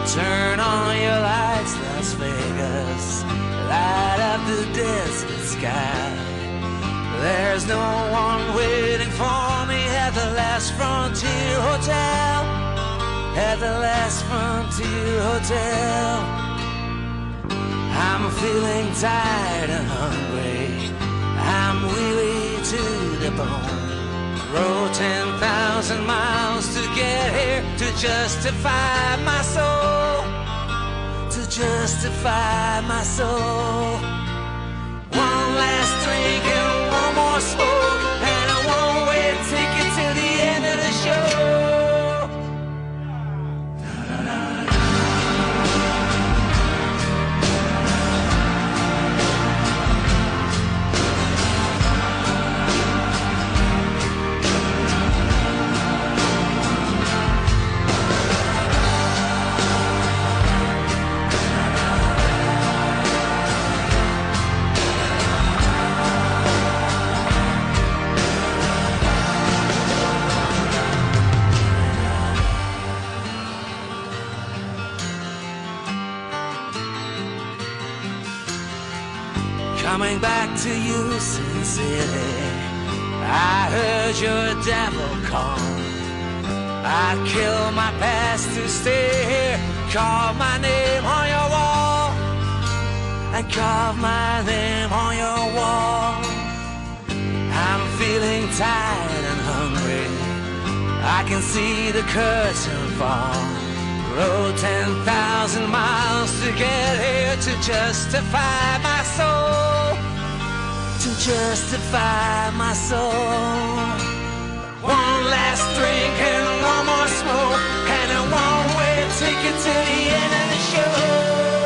Turn on your lights, Las Vegas. Light up the desert sky. There's no one waiting for me at the Last Frontier Hotel. At the Last Frontier Hotel. I'm feeling tired and hungry. I'm weary to the bone. Rode 10,000 miles to get here to justify my soul. To justify my soul. One last drink and one more smoke, and a one-way ticket to the end of the show. Coming back to you, Sin City, I heard your devil call. I'd kill my past to stay here. Carve my name on your wall. And carve my name on your wall. I'm feeling tired and hungry. I can see the curtain fall. Rode 10,000 miles to get here to justify my soul. To justify my soul. One last drink and one more smoke, and a one-way ticket to the end of the show.